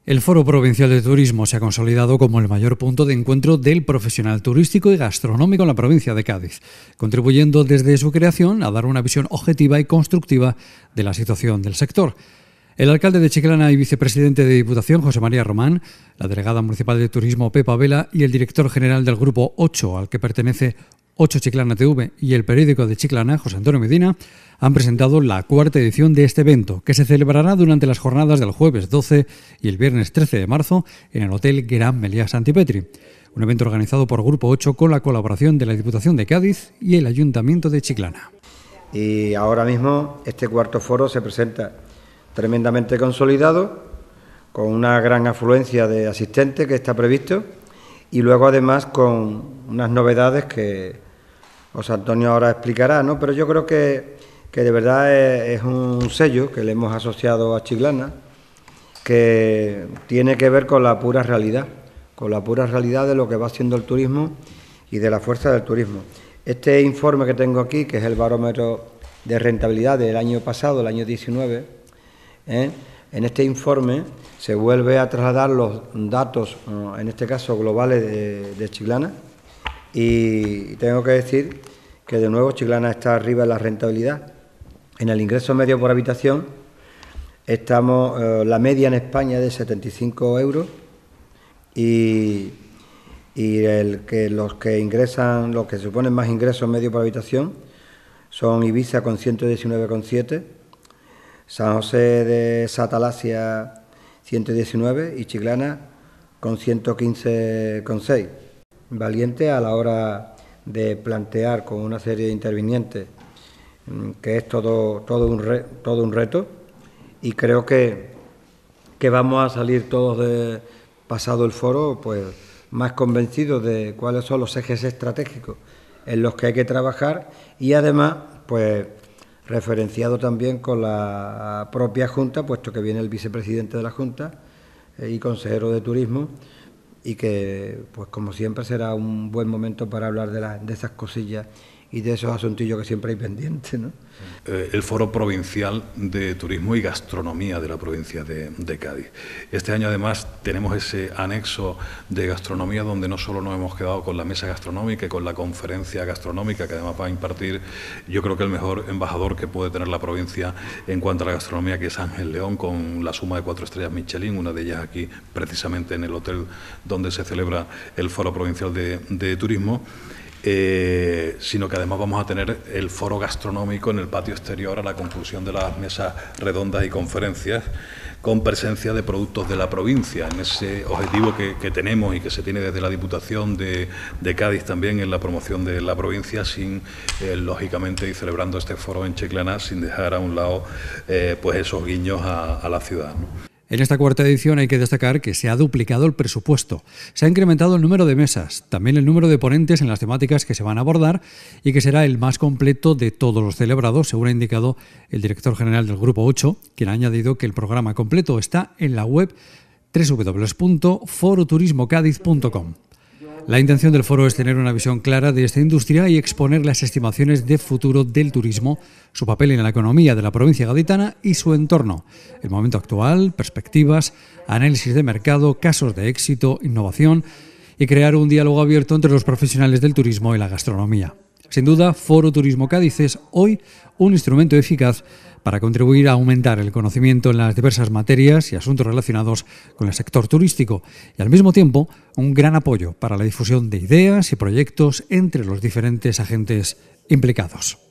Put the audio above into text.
El Foro Provincial de Turismo se ha consolidado como el mayor punto de encuentro del profesional turístico y gastronómico en la provincia de Cádiz, contribuyendo desde su creación a dar una visión objetiva y constructiva de la situación del sector. El alcalde de Chiclana y vicepresidente de Diputación, José María Román, la delegada municipal de Turismo, Pepa Vela, y el director general del Grupo 8, al que pertenece 8 Chiclana TV, y el periódico de Chiclana, José Antonio Medina, han presentado la cuarta edición de este evento, que se celebrará durante las jornadas del jueves 12 y el viernes 13 de marzo en el Hotel Gran Meliá Santipetri. Un evento organizado por Grupo 8 con la colaboración de la Diputación de Cádiz y el Ayuntamiento de Chiclana. Y ahora mismo este cuarto foro se presenta tremendamente consolidado, con una gran afluencia de asistentes que está previsto, y luego además con unas novedades que José Antonio ahora explicará, ¿no? Pero yo creo que de verdad es un sello que le hemos asociado a Chiclana, que tiene que ver con la pura realidad de lo que va haciendo el turismo y de la fuerza del turismo. Este informe que tengo aquí, que es el barómetro de rentabilidad del año pasado, el año 19, en este informe se vuelve a trasladar los datos, en este caso globales de Chiclana, y tengo que decir que de nuevo Chiclana está arriba en la rentabilidad. En el ingreso medio por habitación estamos, la media en España es de 75 euros y los que suponen más ingresos medio por habitación son Ibiza con 119,7, San José de Satalasia 119 y Chiclana con 115,6. Valiente a la hora de plantear con una serie de intervinientes, que es todo un reto, y creo que vamos a salir todos pasado el foro pues más convencidos de cuáles son los ejes estratégicos en los que hay que trabajar, y además pues referenciado también con la propia Junta, puesto que viene el vicepresidente de la Junta y consejero de Turismo, y que, pues como siempre, será un buen momento para hablar de esas cosillas y de esos asuntillos que siempre hay pendientes, ¿no? El Foro Provincial de Turismo y Gastronomía de la provincia de Cádiz. Este año, además, tenemos ese anexo de gastronomía donde no solo nos hemos quedado con la mesa gastronómica y con la conferencia gastronómica, que además va a impartir, yo creo que el mejor embajador que puede tener la provincia en cuanto a la gastronomía, que es Ángel León, con la suma de 4 estrellas Michelin, una de ellas aquí, precisamente en el hotel donde se celebra el Foro Provincial de Turismo. Sino que además vamos a tener el foro gastronómico en el patio exterior a la conclusión de las mesas redondas y conferencias, con presencia de productos de la provincia, en ese objetivo que tenemos y que se tiene desde la Diputación de Cádiz también en la promoción de la provincia, sin lógicamente, y celebrando este foro en Chiclana, sin dejar a un lado pues esos guiños a la ciudad, ¿no? En esta cuarta edición hay que destacar que se ha duplicado el presupuesto, se ha incrementado el número de mesas, también el número de ponentes en las temáticas que se van a abordar, y que será el más completo de todos los celebrados, según ha indicado el director general del Grupo 8, quien ha añadido que el programa completo está en la web www.foroturismocadiz.com. La intención del foro es tener una visión clara de esta industria y exponer las estimaciones de futuro del turismo, su papel en la economía de la provincia gaditana y su entorno, el momento actual, perspectivas, análisis de mercado, casos de éxito, innovación, y crear un diálogo abierto entre los profesionales del turismo y la gastronomía. Sin duda, Foro Turismo Cádiz es hoy un instrumento eficaz para contribuir a aumentar el conocimiento en las diversas materias y asuntos relacionados con el sector turístico, y al mismo tiempo un gran apoyo para la difusión de ideas y proyectos entre los diferentes agentes implicados.